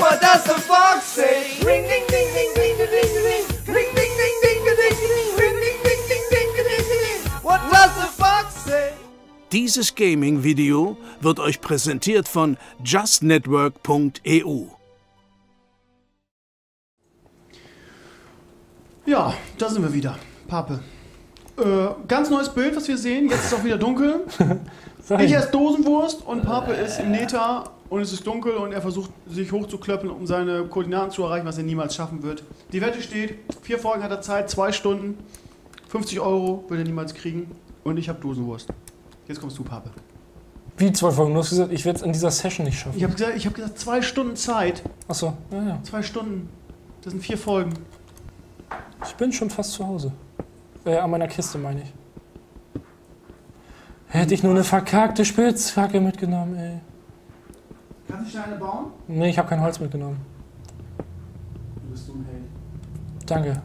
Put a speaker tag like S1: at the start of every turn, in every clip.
S1: What does the fox say? Ring ding ding ding ding ding ding ding. Ring ding ding ding ding ding ding. Ring ding ding ding ding ding ding. What does the fox say?
S2: Dieses Gaming-Video wird euch präsentiert von justnetwork.eu.
S3: Ja, da sind wir wieder. Pape. Ganz neues Bild, was wir sehen. Jetzt ist auch wieder dunkel. Ich esse Dosenwurst und Pape ist im Neta und es ist dunkel und er versucht sich hochzuklöppeln, um seine Koordinaten zu erreichen, was er niemals schaffen wird. Die Wette steht, 4 Folgen hat er Zeit, 2 Stunden, 50 € will er niemals kriegen und ich habe Dosenwurst. Jetzt kommst du, Pape.
S4: Wie 2 Folgen? Du hast gesagt, ich werde es in dieser Session nicht schaffen.
S3: Ich hab gesagt 2 Stunden Zeit.
S4: Achso, ja.
S3: 2 Stunden. Das sind 4 Folgen.
S4: Ich bin schon fast zu Hause. An meiner Kiste, meine ich. Hätte ich nur eine verkackte Spitzhacke mitgenommen, ey.
S3: Kannst du schnell eine bauen?
S4: Nee, ich habe kein Holz mitgenommen.
S3: Du bist so ein Held.
S4: Danke.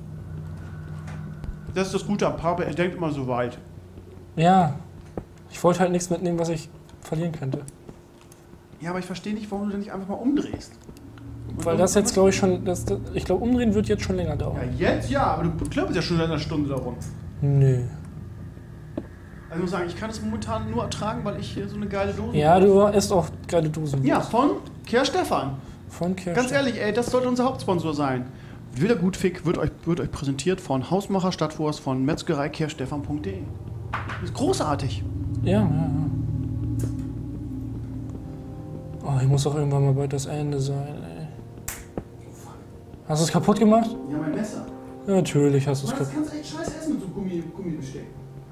S3: Das ist das Gute am Pape, er denkt immer so weit.
S4: Ja. Ich wollte halt nichts mitnehmen, was ich verlieren könnte.
S3: Ja, aber ich verstehe nicht, warum du denn nicht einfach mal umdrehst.
S4: Weil das jetzt, glaube ich, schon... ich glaube, umdrehen wird jetzt schon länger dauern.
S3: Ja, jetzt ja, aber du klöppelst ja schon seit einer Stunde darum.
S4: Nö.
S3: Also ich muss sagen, ich kann es momentan nur ertragen, weil ich hier so eine geile Dose
S4: Ja,
S3: habe.
S4: du isst auch geile Dosen.
S3: Ja, von Kehr Stefan.
S4: Von Kehr
S3: Ganz
S4: Stefan.
S3: ehrlich, ey, das sollte unser Hauptsponsor sein. Wilder Gutfick wird euch präsentiert von Hausmacher Stadtwurst von metzgereikehrstefan.de. Ist großartig.
S4: Ja. Oh, ich muss doch irgendwann mal bald das Ende sein, ey. Hast du es kaputt gemacht?
S3: Ja, mein Messer.
S4: Ja, natürlich hast du es
S3: Das
S4: kaputt.
S3: kannst du echt scheiße essen mit so Gummibesteck.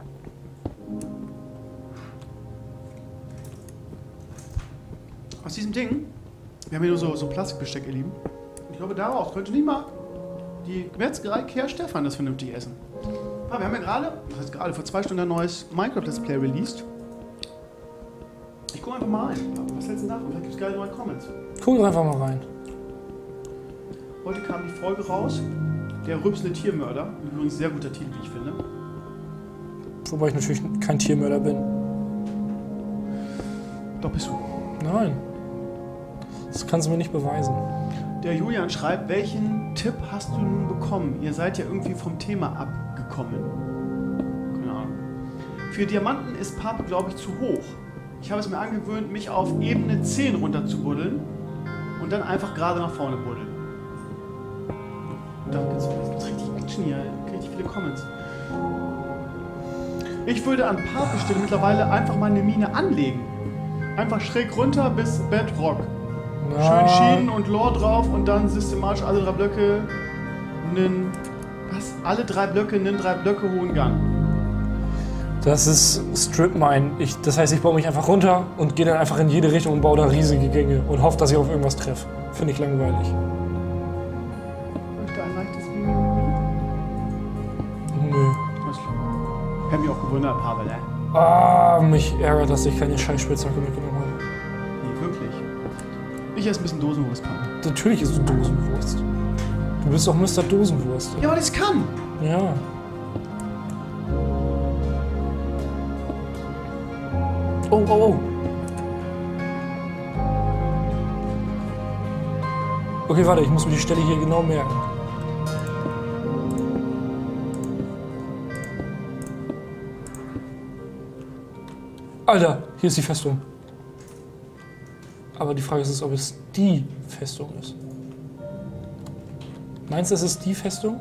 S3: Aus diesem Ding, wir haben hier nur so Plastikbesteck, ihr Lieben. Ich glaube, daraus könnte nicht mal die Metzgerei Kehr Stefan das vernünftig essen. Aber wir haben ja gerade vor 2 Stunden ein neues Minecraft-Let's Play released. Ich gucke einfach mal rein. Was hältst du davon? Vielleicht gibt es geile neue Comments.
S4: Guck doch einfach mal rein.
S3: Heute kam die Folge raus, der rübsende Tiermörder. Übrigens ein sehr guter Titel, wie ich finde.
S4: Wobei ich natürlich kein Tiermörder bin.
S3: Doch bist du.
S4: Nein. Das kannst du mir nicht beweisen.
S3: Der Julian schreibt, welchen Tipp hast du nun bekommen? Ihr seid ja irgendwie vom Thema abgekommen. Keine Ahnung. Für Diamanten ist Pape, glaube ich, zu hoch. Ich habe es mir angewöhnt, mich auf Ebene 10 runter zu buddeln und dann einfach gerade nach vorne buddeln. Da gibt's richtig Action hier, richtig viele Comments. Ich würde an Pape Stelle mittlerweile einfach mal eine Mine anlegen. Einfach schräg runter bis Bedrock. Schön Schienen und Lore drauf und dann systematisch alle 3 Blöcke Alle 3 Blöcke einen 3 Blöcke hohen Gang.
S4: Das ist Strip Mine. Das heißt, ich baue mich einfach runter und gehe dann einfach in jede Richtung und baue da riesige Gänge und hoffe, dass ich auf irgendwas treffe. Finde ich langweilig.
S3: Möchte ein leichtes Mimi?
S4: Nö.
S3: Alles klar. Hätte mich auch gewundert, Pavel, ne?
S4: Ah, mich ärgert, dass ich keine Scheißspitzhacke mitgenommen habe.
S3: Nee, wirklich. Ich esse ein bisschen Dosenwurst, Pavel.
S4: Natürlich ist es Dosenwurst. Du bist doch Mr. Dosenwurst.
S3: Ja, weil ich es kann.
S4: Ja. Oh. Okay, warte, ich muss mir die Stelle hier genau merken. Alter, hier ist die Festung. Aber die Frage ist, ob es die Festung ist. Meinst du, es ist die Festung?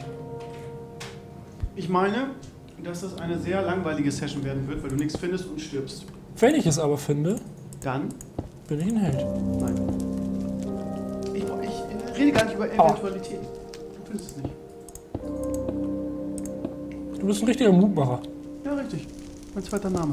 S3: Ich meine, dass das eine sehr langweilige Session werden wird, weil du nichts findest und stirbst.
S4: Wenn ich es aber finde,
S3: Dann?
S4: bin ich ein Held.
S3: Nein. Ich rede gar nicht über Eventualitäten. Du findest es nicht.
S4: Du bist ein richtiger Mutmacher.
S3: Ja, richtig. Mein zweiter Name.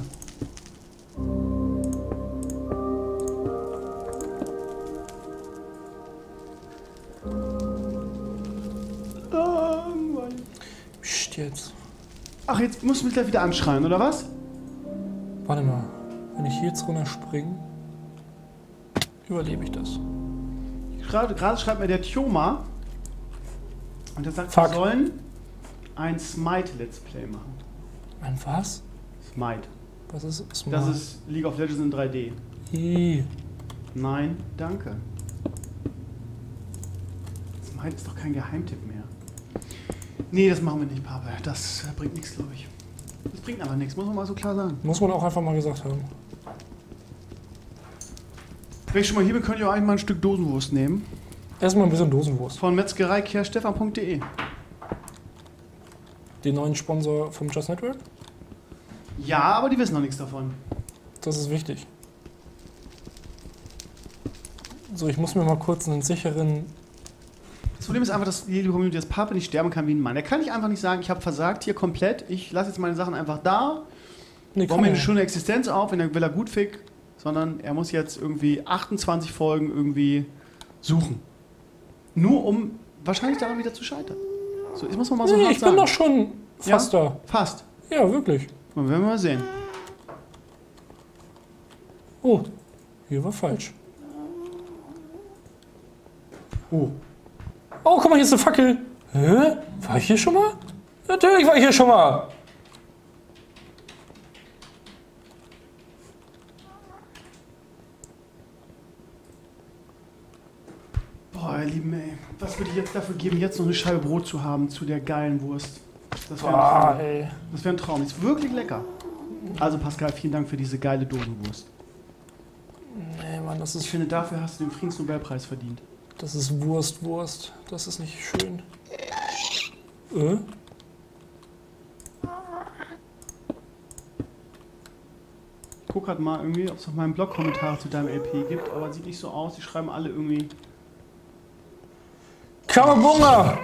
S4: Psst, jetzt.
S3: Ach, jetzt musst du mich gleich wieder anschreien, oder was?
S4: Warte mal. Wenn ich hier jetzt runter springe, überlebe ich das.
S3: Gerade schreibt mir der Tjoma und der sagt,
S4: Fuck.
S3: wir sollen ein Smite-Let's Play machen.
S4: Ein was?
S3: Smite.
S4: Was ist
S3: Das ist League of Legends in 3D.
S4: I.
S3: Nein, danke. Heute ist doch kein Geheimtipp mehr. Nee, das machen wir nicht, Papa. Das bringt nichts, glaube ich. Das bringt aber nichts, muss man mal so klar sagen.
S4: Muss man auch einfach mal gesagt haben.
S3: Wenn ich schon mal hier bin, könnt ihr auch eigentlich mal ein Stück Dosenwurst nehmen.
S4: Erstmal ein bisschen Dosenwurst.
S3: Von metzgereikehrstefan.de.
S4: Den neuen Sponsor vom Just Network?
S3: Ja, aber die wissen noch nichts davon.
S4: Das ist wichtig. So, ich muss mir mal kurz einen sicheren...
S3: Das Problem ist einfach, dass die Community, dass Papa nicht sterben kann wie ein Mann. Er kann nicht einfach nicht sagen, ich habe versagt hier komplett, ich lasse jetzt meine Sachen einfach da,
S4: Nee,
S3: baue mir eine schöne Existenz auf, wenn er will er gut fick, sondern er muss jetzt irgendwie 28 Folgen irgendwie suchen. Nur um wahrscheinlich daran wieder zu scheitern. So, ich muss mal so
S4: Nee,
S3: hart
S4: ich bin
S3: sagen.
S4: doch schon fast da.
S3: Fast.
S4: Ja, wirklich.
S3: Dann werden wir mal sehen.
S4: Oh, hier war falsch.
S3: Oh.
S4: Oh, guck mal, hier ist eine Fackel. Hä? War ich hier schon mal? Natürlich war ich hier schon mal.
S3: Boah, ihr Lieben, ey. Was würde ich jetzt dafür geben, jetzt noch eine Scheibe Brot zu haben zu der geilen Wurst? Das wäre ein Traum.
S4: Ey.
S3: Das wäre ein Traum. Ist wirklich lecker. Also Pascal, vielen Dank für diese geile Dosenwurst.
S4: Nee, Mann, das
S3: Ich
S4: ist
S3: finde, dafür hast du den Friedensnobelpreis verdient.
S4: Wurst. Das ist nicht schön.
S3: Guck halt mal irgendwie, ob es auf meinem Blog Kommentare zu deinem LP gibt, aber sieht nicht so aus. Die schreiben alle irgendwie.
S4: Kawabunga!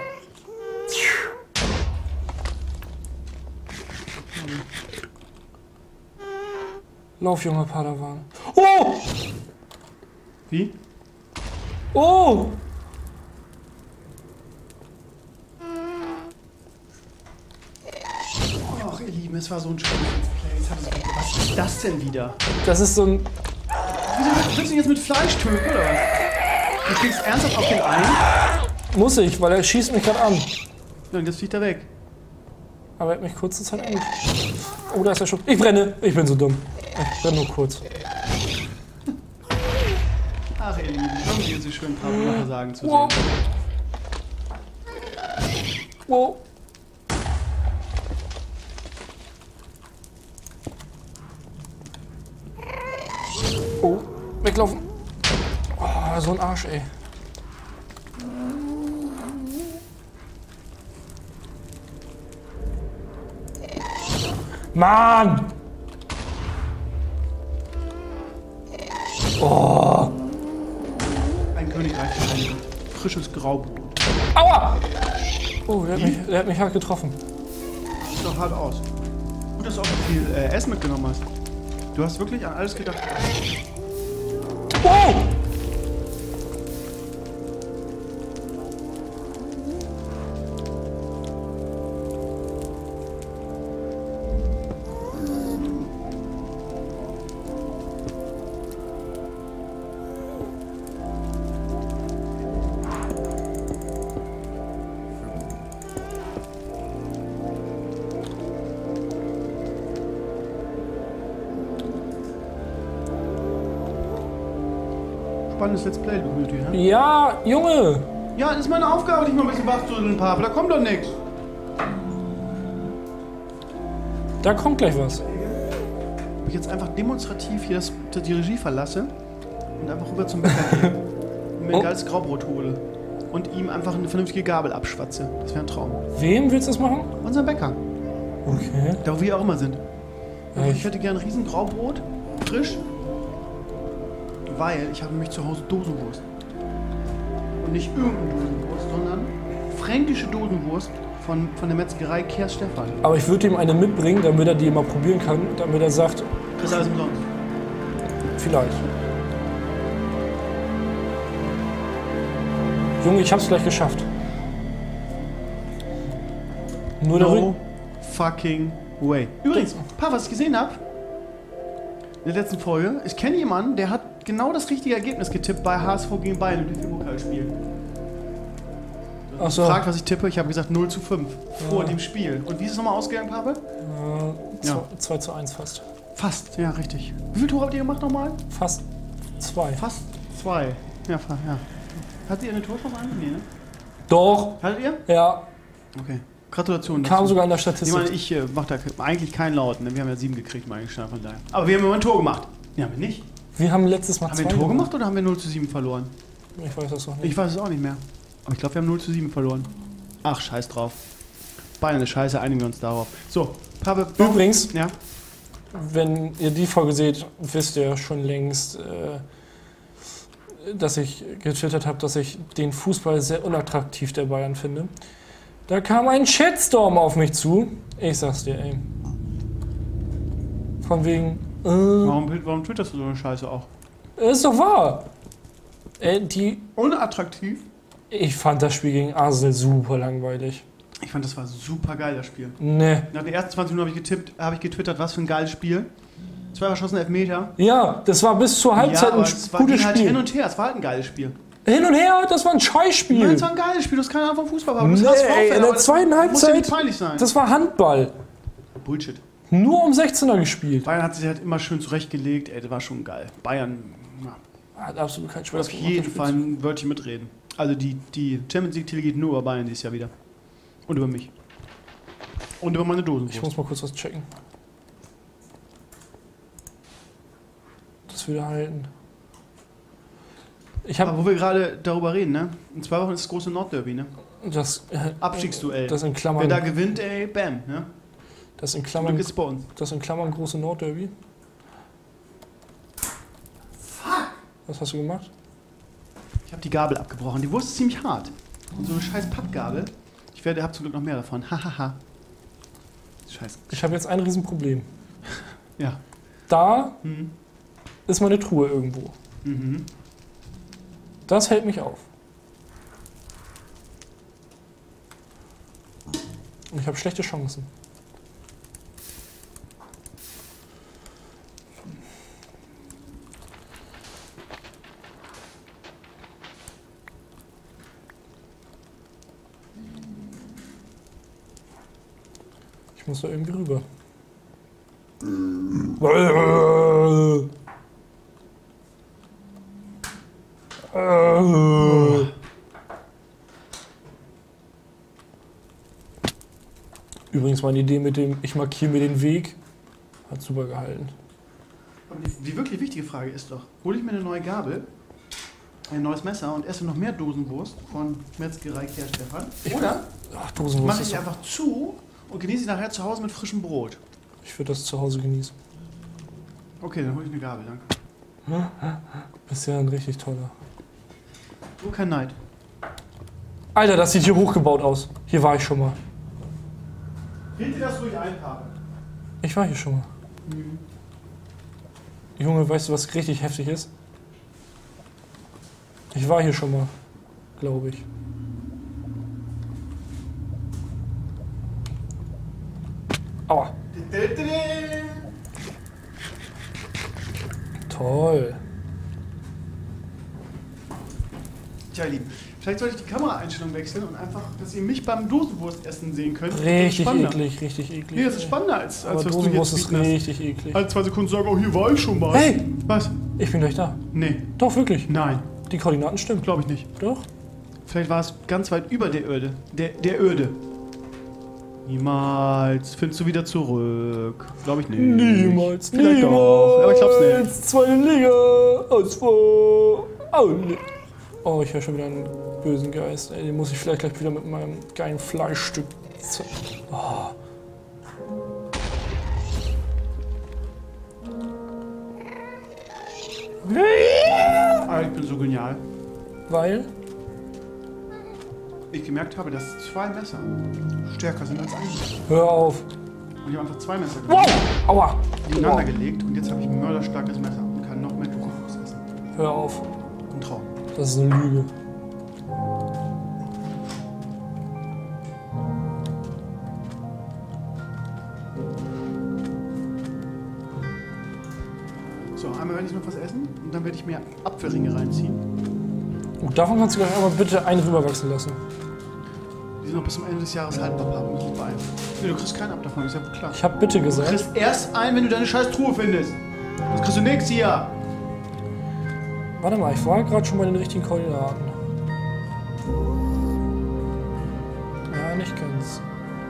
S4: Lauf, junger Padawan. Oh!
S3: Wie?
S4: Oh!
S3: Ach, ihr Lieben, es war so ein schönes Play. Jetzt hat es wieder. Was ist das denn wieder?
S4: Das ist so ein...
S3: Wieso willst du ihn jetzt mit Fleisch töten, oder was? Du kriegst ernsthaft auf den ein?
S4: Muss ich, weil er schießt mich gerade an.
S3: Ja, und jetzt fliegt er weg.
S4: Aber er hat mich kurze Zeit angeschlossen. Oh, da ist er schon. Ich brenne. Ich bin so dumm. Ich brenne nur kurz.
S3: Ach, ihr Lieben, irgendwie ist es schön, ein paar Worte sagen zu sehen.
S4: Wow. Wow. Oh, weglaufen. Oh, so ein Arsch, ey. Mann! Oh!
S3: Ein Königreich vereinigt. Frisches Graubrot.
S4: Aua! Oh, der hat mich hart getroffen.
S3: Sieht doch hart aus. Gut, dass du auch so viel Essen mitgenommen hast. Du hast wirklich an alles gedacht.
S4: Wow!
S3: Spannendes Let's Play, du Beauty, ne?
S4: Ja, Junge!
S3: Ja, das ist meine Aufgabe, dich mal ein bisschen wachzurütteln, Papa. Da kommt doch nichts.
S4: Da kommt gleich was.
S3: Ob ich jetzt einfach demonstrativ hier die Regie verlasse und einfach rüber zum Bäcker gehe und mir ein geiles Graubrot hole und ihm einfach eine vernünftige Gabel abschwatze. Das wäre ein Traum.
S4: Wem willst du das machen?
S3: Unser Bäcker.
S4: Okay.
S3: Da, wo wir auch immer sind.
S4: Ja,
S3: Ich hätte gerne ein riesen Graubrot, frisch, weil ich habe nämlich zu Hause Dosenwurst. Und nicht irgendeine Dosenwurst, sondern fränkische Dosenwurst von der Metzgerei Kehrs Stefan.
S4: Aber ich würde ihm eine mitbringen, damit er die mal probieren kann, damit er sagt,
S3: Das ist alles umsonst.
S4: vielleicht. Junge, ich hab's gleich geschafft. Nur der
S3: No
S4: Rücken.
S3: fucking way. Übrigens, was ich gesehen habe, in der letzten Folge, ich kenne jemanden, der hat genau das richtige Ergebnis getippt bei HSV gegen Bayern im DFB-Pokalspiel.
S4: Ach so.
S3: Fragt, was ich tippe, ich habe gesagt 0:5 vor dem Spiel. Und wie ist es nochmal ausgegangen, Pape? Ja.
S4: 2:1 fast.
S3: Fast, ja, richtig. Wie viele Tore habt ihr gemacht nochmal?
S4: Fast 2.
S3: Fast 2. Ja, ja. Hat sie eine Torschance an? Nee, ne?
S4: Doch.
S3: Hattet ihr?
S4: Ja.
S3: Okay. Gratulation.
S4: Kam
S3: dazu.
S4: sogar in der
S3: Ich
S4: Statistik.
S3: meine, ich mach da eigentlich keinen Laut. Ne? Wir haben ja 7 gekriegt, meine ich, von daher. Aber wir haben immer ein Tor gemacht. Nee, haben wir nicht.
S4: Wir haben letztes Mal
S3: Haben wir ein Tor gemacht oder haben wir 0:7 verloren?
S4: Ich weiß das noch nicht.
S3: Ich weiß es auch nicht mehr. Aber ich glaube, wir haben 0:7 verloren. Ach, scheiß drauf. Beinahe eine Scheiße, einigen wir uns darauf. So, Pappe.
S4: Übrigens,
S3: Ja?
S4: wenn ihr die Folge seht, wisst ihr schon längst, dass ich getwittert habe, dass ich den Fußball sehr unattraktiv der Bayern finde. Da kam ein Shitstorm auf mich zu. Ich sag's dir, ey. Von wegen,
S3: Warum twitterst du so eine Scheiße auch?
S4: ist doch wahr.
S3: Unattraktiv?
S4: Ich fand das Spiel gegen Arsenal super langweilig.
S3: Ich fand, das war super geil, das Spiel.
S4: Ne.
S3: Nach den ersten 20 Minuten habe ich getwittert, was für ein geiles Spiel. 2 verschossene Elfmeter.
S4: Ja, das war bis zur Halbzeit
S3: aber
S4: ein
S3: es war
S4: gutes
S3: halt
S4: Spiel.
S3: hin und her, es war halt ein geiles Spiel.
S4: Hin und her, das war ein Scheißspiel.
S3: Nein, es war ein geiles Spiel, du hast keine Ahnung vom Fußball. Aber du bist
S4: Nee,
S3: HSV-Fan,
S4: in der
S3: aber das
S4: zweiten
S3: muss ja
S4: Halbzeit,
S3: nicht peinlich sein.
S4: das war Handball.
S3: Bullshit.
S4: Nur um 16er gespielt.
S3: Bayern hat sich halt immer schön zurechtgelegt, ey, das war schon geil. Bayern
S4: Hat absolut keinen Spaß
S3: auf
S4: gemacht.
S3: jeden Fall ein Wörtchen mitreden. Also die Champions League-Titel geht nur über Bayern dieses Jahr wieder. Und über mich. Und über meine
S4: Ich
S3: Dosenwurst.
S4: muss mal kurz was checken. Das würde halten. Ich
S3: Aber
S4: habe
S3: wo wir gerade darüber reden, ne? In 2 Wochen ist das große Nordderby, ne?
S4: das,
S3: Abstiegsduell.
S4: das in
S3: Wer
S4: Klammern,
S3: da gewinnt, ey, bam, ne?
S4: das in
S3: Glück
S4: Klammern,
S3: ist bei uns.
S4: das in Klammern große Nordderby. Was hast du gemacht?
S3: Ich habe die Gabel abgebrochen. Die Wurst ist ziemlich hart. Und so eine scheiß Pappgabel. Hab zum Glück noch mehr davon. Hahaha. Scheiße.
S4: Ich habe jetzt ein Riesenproblem.
S3: Ja.
S4: Da
S3: Mhm.
S4: ist meine Truhe irgendwo.
S3: Mhm.
S4: Das hält mich auf. Und ich habe schlechte Chancen. Ich muss da irgendwie rüber. Übrigens meine Idee mit dem, ich markiere mir den Weg, hat super gehalten.
S3: Aber die wirklich wichtige Frage ist doch, hole ich mir eine neue Gabel, ein neues Messer und esse noch mehr Dosenwurst von Metzgerei Kerr Stefan? Oder
S4: Ach, Dosenwurst
S3: mache
S4: ist
S3: ich
S4: doch,
S3: einfach zu und genieße sie nachher zu Hause mit frischem Brot?
S4: ich würde das zu Hause genießen.
S3: Okay, dann hole ich eine Gabel, danke.
S4: Ist ja ein richtig toller.
S3: Nur kein Neid.
S4: Alter, das sieht hier hochgebaut aus. Hier war ich schon mal.
S3: Bild dir das ruhig ein, Papa.
S4: Ich war hier schon mal. Junge, weißt du, was richtig heftig ist? Ich war hier schon mal, glaube ich. Aua. Toll.
S3: Tja, ihr Lieben, vielleicht sollte ich die Kameraeinstellung wechseln und einfach, dass ihr mich beim Dosenwurstessen sehen könnt. Das ist
S4: Richtig
S3: spannender.
S4: eklig, richtig eklig.
S3: Nee, das ist spannender als
S4: Aber
S3: was du
S4: Dosenwurst
S3: jetzt
S4: ist
S3: bieten hast.
S4: richtig eklig.
S3: Alle 2 Sekunden sagen, oh, hier war ich schon mal.
S4: Hey!
S3: Was?
S4: Ich bin gleich da.
S3: Nee,
S4: Doch, wirklich.
S3: nein,
S4: Die Koordinaten stimmen.
S3: glaube ich nicht.
S4: Doch.
S3: Vielleicht war es ganz weit über der Öde. Der Öde. Niemals findest du wieder zurück. Glaube ich nicht.
S4: Niemals,
S3: Vielleicht
S4: niemals.
S3: doch, aber ich glaub's nicht.
S4: Zweite Liga aus vor. Oh, ich höre schon wieder einen bösen Geist. Ey, den muss ich vielleicht gleich wieder mit meinem geilen Fleischstück. Oh.
S3: Ah, ich bin so genial.
S4: Weil?
S3: Ich gemerkt habe, dass 2 Messer stärker sind als eins.
S4: Hör auf.
S3: Und ich habe einfach 2 Messer
S4: Wow! Aua!
S3: nebeneinander gelegt und jetzt habe ich ein mörderstarkes Messer und kann noch mehr Dosenwurst essen.
S4: Hör auf.
S3: Ein Traum.
S4: Das ist eine Lüge.
S3: So, einmal werde ich noch was essen und dann werde ich mir Apfelringe reinziehen.
S4: Und davon kannst du gleich aber bitte einen rüberwachsen lassen.
S3: Die sind noch bis zum Ende des Jahres haltbar, Papa. Muss ich beeilen. Nee, du kriegst keinen ab davon, ist ja wohl klar.
S4: Ich hab bitte
S3: Du
S4: gesagt.
S3: kriegst erst einen, wenn du deine scheiß Truhe findest. Sonst kriegst du nichts hier.
S4: Warte mal, ich war gerade schon bei den richtigen Koordinaten. nicht ganz.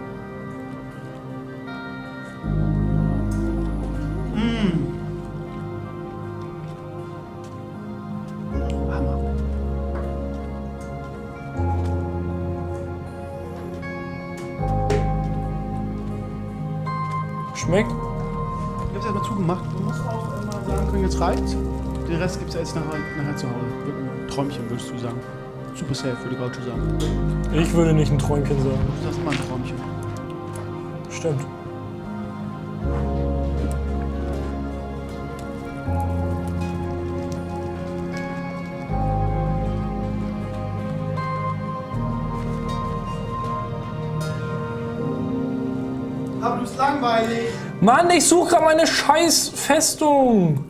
S3: Hammer.
S4: Schmeckt?
S3: Ich hab's erstmal zugemacht. Du musst auch immer sagen können, jetzt reicht's. Den Rest gibt's ja jetzt nachher zu Hause. Wird ein Träumchen, würdest du sagen. Super safe, würde Gaucho sagen.
S4: Ich würde nicht ein Träumchen sagen.
S3: Du sagst immer ein Träumchen.
S4: Stimmt.
S3: Aber du bist langweilig.
S4: Mann, ich suche gerade meine scheiß Festung.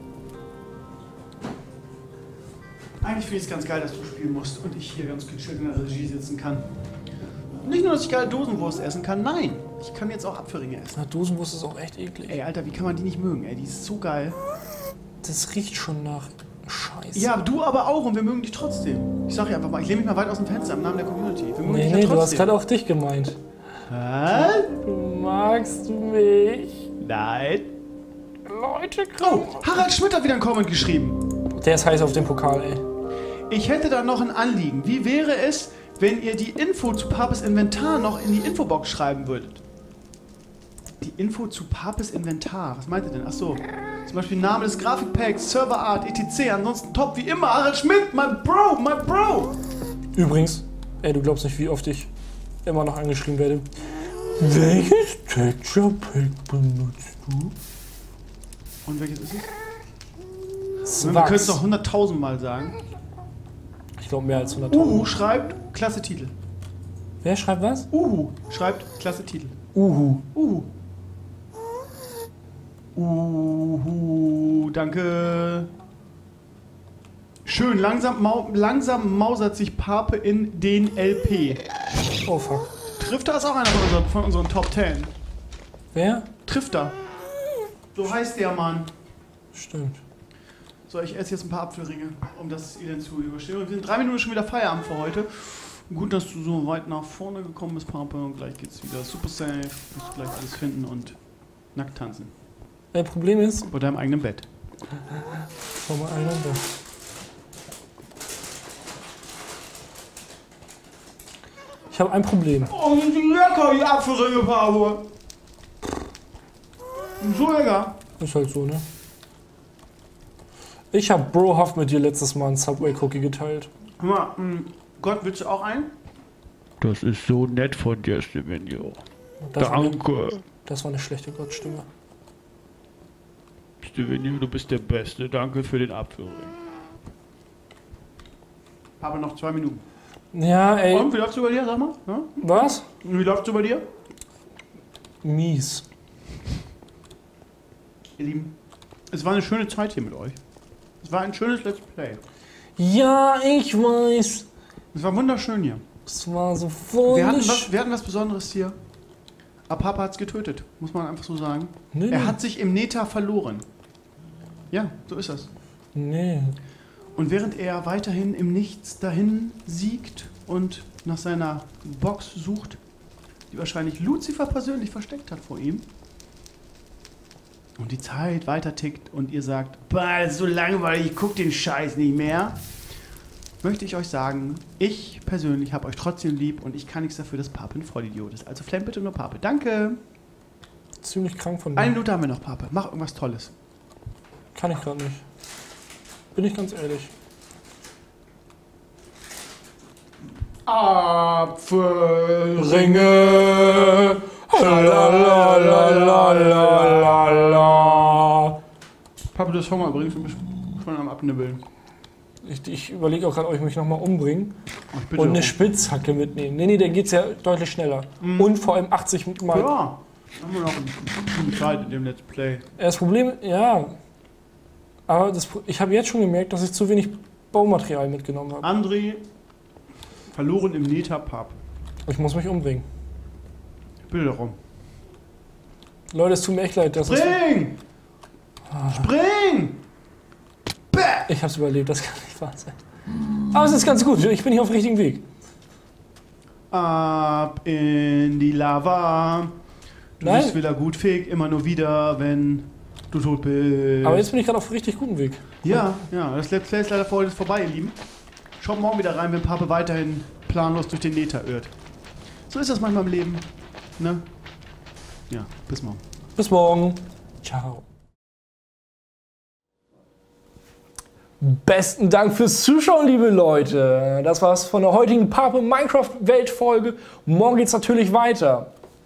S3: Eigentlich finde ich es ganz geil, dass du spielen musst und ich hier ganz gechillt in der Regie sitzen kann. Nicht nur, dass ich geile Dosenwurst essen kann, nein. Ich kann jetzt auch Apfelringe essen.
S4: Na, Dosenwurst ist auch echt eklig.
S3: Ey, Alter, wie kann man die nicht mögen? Ey, die ist so geil.
S4: Das riecht schon nach Scheiße.
S3: Ja, du aber auch und wir mögen dich trotzdem. Ich sag dir einfach mal, ich lehne mich mal weit aus dem Fenster im Namen der Community. Wir mögen dich ja
S4: Nee,
S3: trotzdem.
S4: du hast gerade auch dich gemeint.
S3: Was?
S4: Magst du mich?
S3: Nein.
S4: Leute,
S3: Oh, Harald Schmidt hat wieder einen Comment geschrieben.
S4: Der ist heiß auf den Pokal, ey.
S3: Ich hätte da noch ein Anliegen. Wie wäre es, wenn ihr die Info zu Papes Inventar noch in die Infobox schreiben würdet? Die Info zu Papes Inventar? Was meint ihr denn? Achso. Zum Beispiel Name des Grafikpacks, Serverart, etc. Ansonsten top wie immer. Harald Schmidt, my bro, my bro.
S4: Übrigens, ey, du glaubst nicht, wie oft ich immer noch angeschrieben werde. Welches Texture Pack benutzt du?
S3: Und welches ist es? Wir können es noch 100.000 Mal sagen.
S4: Ich glaube mehr als 100.000.
S3: Uhu schreibt klasse Titel.
S4: Wer schreibt was?
S3: Uhu schreibt klasse Titel.
S4: Uhu.
S3: Uhu. Uhu, danke. Schön, langsam mausert sich Pape in den LP.
S4: Oh fuck.
S3: Trifter ist auch einer von unseren Top 10.
S4: Wer?
S3: Trifter. So heißt der Mann.
S4: Stimmt.
S3: So, ich esse jetzt ein paar Apfelringe, um das Elend zu überstehen. Und wir sind 3 Minuten schon wieder Feierabend für heute. Gut, dass du so weit nach vorne gekommen bist, Pape. Und gleich geht's wieder super safe. Wirst gleich alles finden und nackt tanzen.
S4: Ein Problem ist,
S3: Vor deinem eigenen Bett.
S4: schau mal einer da. Ich habe ein Problem.
S3: Oh, sind die lecker, die Apfelringe, Pape. So lecker.
S4: Ist halt so, ne? Ich habe brohaft mit dir letztes Mal einen Subway-Cookie geteilt.
S3: Hör mal, Gott, willst du auch einen?
S1: Das ist so nett von dir, Stevenio.
S4: Das
S1: Danke.
S4: Das war eine schlechte Gottstimme.
S1: Stevenio, du bist der Beste. Danke für den Apfelring.
S3: Aber noch 2 Minuten.
S4: Ja, ey.
S3: Und, wie läuft's bei dir, sag mal? Ja?
S4: Was?
S3: Wie läuft's bei dir?
S4: Mies.
S3: Ihr Lieben, es war eine schöne Zeit hier mit euch. Es war ein schönes Let's Play.
S4: Ja, ich weiß.
S3: Es war wunderschön hier.
S4: Es war so voll.
S3: Wir hatten was Besonderes hier. Aber Papa hat's getötet, muss man einfach so sagen.
S4: Nee,
S3: Er hat sich im Neta verloren. Ja, so ist das.
S4: Nee.
S3: Und während er weiterhin im Nichts dahin siegt und nach seiner Box sucht, die wahrscheinlich Lucifer persönlich versteckt hat vor ihm, und die Zeit weiter tickt und ihr sagt, bah, das ist so langweilig, ich guck den Scheiß nicht mehr, möchte ich euch sagen, ich persönlich habe euch trotzdem lieb und ich kann nichts dafür, dass Pape ein Vollidiot ist. Also flennt bitte nur Pape. Danke.
S4: Ziemlich krank von mir.
S3: 1 Minute haben wir noch, Pape. Mach irgendwas Tolles.
S4: Kann ich gerade nicht. Bin ich ganz ehrlich.
S3: Apfelringe.
S4: Lalalala.
S3: Pape, du hast Hunger übrigens, du bist schon am Abnibbeln.
S4: Ich überlege auch gerade, ob ich mich nochmal umbringen
S3: Ach, bitte
S4: und eine
S3: auch.
S4: Spitzhacke mitnehmen. Nee, der geht's ja deutlich schneller. Und vor allem 80 Mal.
S3: Ja, haben wir noch eine Zeit in dem Let's Play.
S4: Das Problem, ja. Aber ich habe jetzt schon gemerkt, dass ich zu wenig Baumaterial mitgenommen habe.
S3: André, verloren im Neta-Pub.
S4: Ich muss mich umbringen.
S3: Bitte darum.
S4: Leute, es tut mir echt leid, dass es.
S3: Spring! Spring! Bäh!
S4: Ich hab's überlebt, das kann nicht wahr sein. Aber es ist ganz gut, ich bin hier auf dem richtigen Weg.
S3: Ab in die Lava. Du
S4: Nein.
S3: bist wieder gut fähig, immer nur wieder, wenn du tot bist.
S4: Aber jetzt bin ich gerade auf richtig gutem Weg.
S3: Ja, das Let's Play ist leider für heute vorbei, ihr Lieben. Schaut morgen wieder rein, wenn Pape weiterhin planlos durch den Nether irrt. So ist das manchmal im Leben. Ne? Ja, bis morgen.
S4: Bis morgen. Ciao. Besten Dank fürs Zuschauen, liebe Leute. Das war's von der heutigen Pape Minecraft Weltfolge. Morgen geht's natürlich weiter.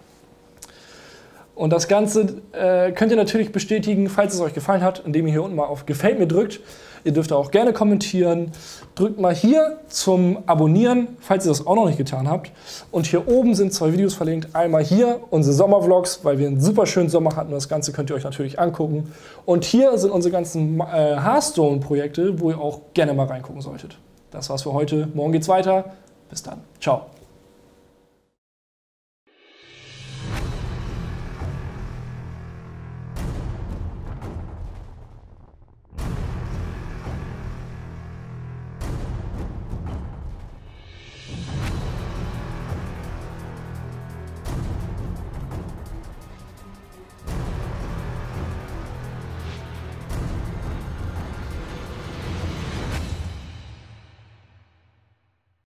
S4: Und das Ganze könnt ihr natürlich bestätigen, falls es euch gefallen hat, indem ihr hier unten mal auf Gefällt mir drückt. Ihr dürft auch gerne kommentieren. Drückt mal hier zum Abonnieren, falls ihr das auch noch nicht getan habt. Und hier oben sind 2 Videos verlinkt. Einmal hier unsere Sommervlogs, weil wir einen super schönen Sommer hatten. Das Ganze könnt ihr euch natürlich angucken. Und hier sind unsere ganzen Hearthstone-Projekte, wo ihr auch gerne mal reingucken solltet. Das war's für heute. Morgen geht's weiter. Bis dann. Ciao.